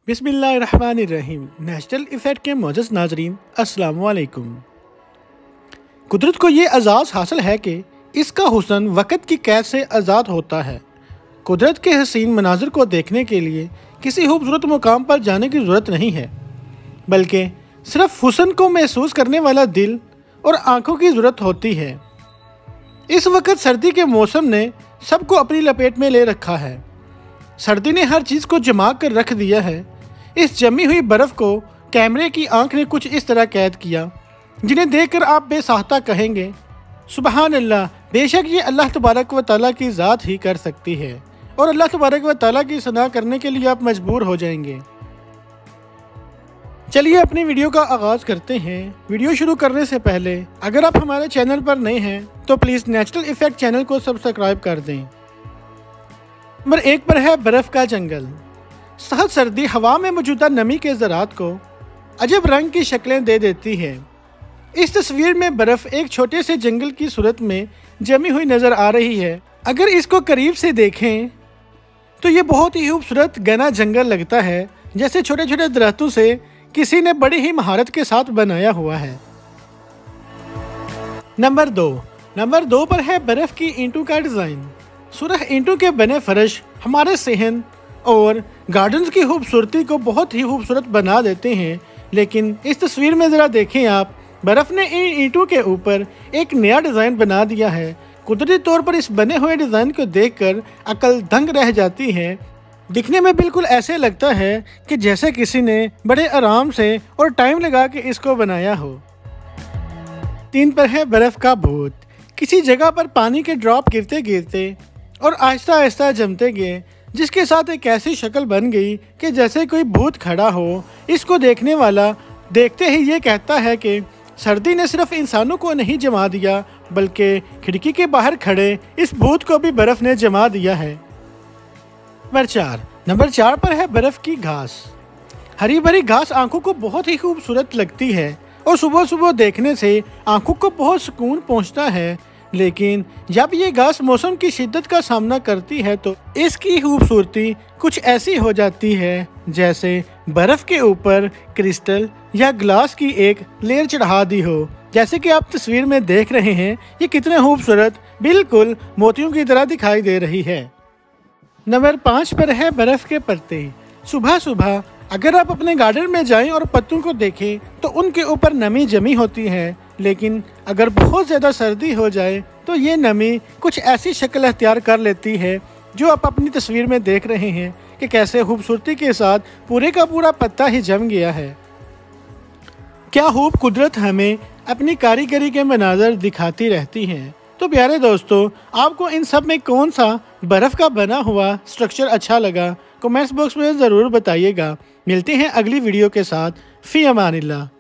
बिस्मिल्लाहिर्रहमानिर्रहीम। National effect के मौजूद नाजरीन अस्सलाम वालेकुम। कुदरत को ये एजाज़ हासिल है कि इसका हुस्न वक़्त की कैद से आज़ाद होता है। कुदरत के हसीन मनाज़िर को देखने के लिए किसी खूबसूरत मुकाम पर जाने की ज़रूरत नहीं है, बल्कि सिर्फ हुस्न को महसूस करने वाला दिल और आँखों की ज़रूरत होती है। इस वक्त सर्दी के मौसम ने सबको अपनी लपेट में ले रखा है। सर्दी ने हर चीज़ को जमा कर रख दिया है। इस जमी हुई बर्फ़ को कैमरे की आंख ने कुछ इस तरह कैद किया, जिन्हें देखकर आप बेसाख्ता कहेंगे सुबहान अल्लाह, बेशक ये अल्लाह तबारक व तआला की ज़ात ही कर सकती है, और अल्लाह तबारक व तआला की सना करने के लिए आप मजबूर हो जाएंगे। चलिए अपनी वीडियो का आगाज़ करते हैं। वीडियो शुरू करने से पहले अगर आप हमारे चैनल पर नए हैं तो प्लीज़ नेचुरल इफ़ेक्ट चैनल को सब्सक्राइब कर दें। नंबर 1 पर है बर्फ़ का जंगल। सख्त सर्दी हवा में मौजूदा नमी के ज़रात को अजब रंग की शक्लें दे देती है। इस तस्वीर में बर्फ़ एक छोटे से जंगल की सूरत में जमी हुई नज़र आ रही है। अगर इसको करीब से देखें तो ये बहुत ही खूबसूरत घना जंगल लगता है, जैसे छोटे छोटे दरख्तों से किसी ने बड़ी ही महारत के साथ बनाया हुआ है। नंबर 2 पर है बर्फ़ की ईंटों का डिज़ाइन। सुरख ईंटों के बने फर्श हमारे सहन और गार्डन्स की खूबसूरती को बहुत ही खूबसूरत बना देते हैं। लेकिन इस तस्वीर में ज़रा देखें आप, बर्फ़ ने इन ईंटों के ऊपर एक नया डिज़ाइन बना दिया है। कुदरती तौर पर इस बने हुए डिज़ाइन को देखकर अकल दंग रह जाती है। दिखने में बिल्कुल ऐसे लगता है कि जैसे किसी ने बड़े आराम से और टाइम लगा के इसको बनाया हो। 3 पर है बर्फ़ का भूत। किसी जगह पर पानी के ड्रॉप गिरते गिरते और आहिस्ता आहिस्ता जमते गए, जिसके साथ एक ऐसी शक्ल बन गई कि जैसे कोई भूत खड़ा हो। इसको देखने वाला देखते ही ये कहता है कि सर्दी ने सिर्फ इंसानों को नहीं जमा दिया, बल्कि खिड़की के बाहर खड़े इस भूत को भी बर्फ़ ने जमा दिया है। नंबर 4 पर है बर्फ़ की घास। हरी भरी घास आंखों को बहुत ही खूबसूरत लगती है और सुबह सुबह देखने से आंखों को बहुत सुकून पहुंचता है। लेकिन जब ये घास मौसम की शिद्दत का सामना करती है तो इसकी खूबसूरती कुछ ऐसी हो जाती है जैसे बर्फ़ के ऊपर क्रिस्टल या ग्लास की एक लेयर चढ़ा दी हो। जैसे कि आप तस्वीर में देख रहे हैं, ये कितने खूबसूरत बिल्कुल मोतियों की तरह दिखाई दे रही है। नंबर 5 पर है बर्फ़ के पत्ते। सुबह सुबह अगर आप अपने गार्डन में जाएं और पत्तों को देखें तो उनके ऊपर नमी जमी होती है, लेकिन अगर बहुत ज़्यादा सर्दी हो जाए तो ये नमी कुछ ऐसी शक्ल अख्तियार कर लेती है जो आप अपनी तस्वीर में देख रहे हैं कि कैसे खूबसूरती के साथ पूरे का पूरा पत्ता ही जम गया है। क्या खूब कुदरत हमें अपनी कारीगरी के मनाज़र दिखाती रहती है। तो प्यारे दोस्तों, आपको इन सब में कौन सा बर्फ़ का बना हुआ स्ट्रक्चर अच्छा लगा, कमेंट्स बॉक्स में ज़रूर बताइएगा। मिलते हैं अगली वीडियो के साथ। फ़ी अमानिल्लाह।